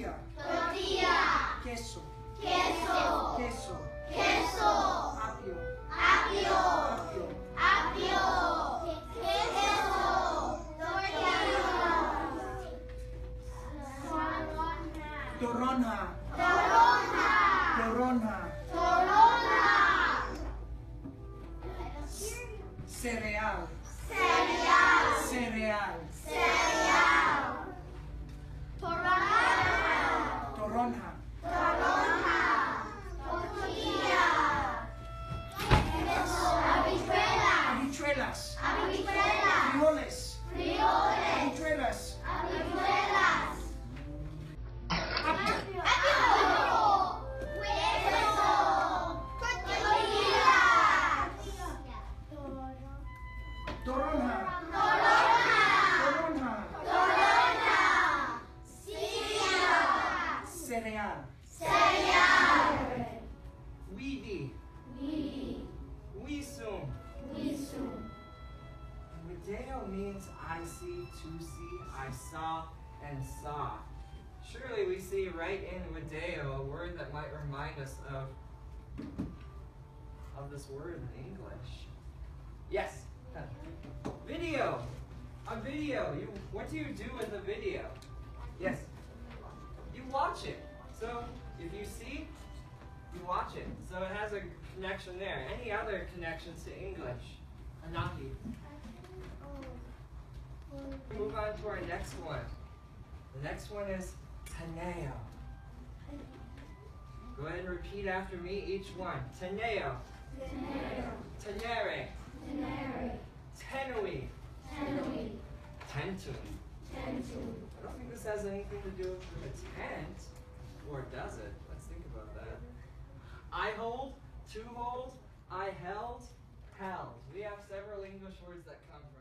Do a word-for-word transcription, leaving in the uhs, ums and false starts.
Tortilla. Tortilla. Queso. Queso. Queso. Queso. Apio. Apio. Apio. Apio. Queso. Tortilla. Toronja. Toronja. Toronja. Toronja. Cereal. Cereal. Cereal. Cereal. Toronja. Toronja. Toronja. Tortilla. Habichuelas. Habichuelas. Habichuelas. Frijoles. Frijoles. Habichuelas. Habichuelas. Apio. Apio. Queso. Tortilla. Toronja. Toronja. Toronja. Toronja. Silla. Cereal. Cereal. Weedy. Weedy. Wisum. Wisum. Rodeo means I see, to see, I saw, and saw. Surely we see right in rodeo a word that might remind us of, of this word in English. Yes. Video. A video. You. What do you do with a video? Yes. You watch it. So if you see, you watch it. So it has a connection there. Any other connections to English? Anaki. Move on to our next one. The next one is Teneo. Go ahead and repeat after me each one. Teneo. Tenere. Tenui. Tentun. I don't think this has anything to do with a tent. Or does it? Let's think about that. I hold, to hold, I held, held. We have several English words that come from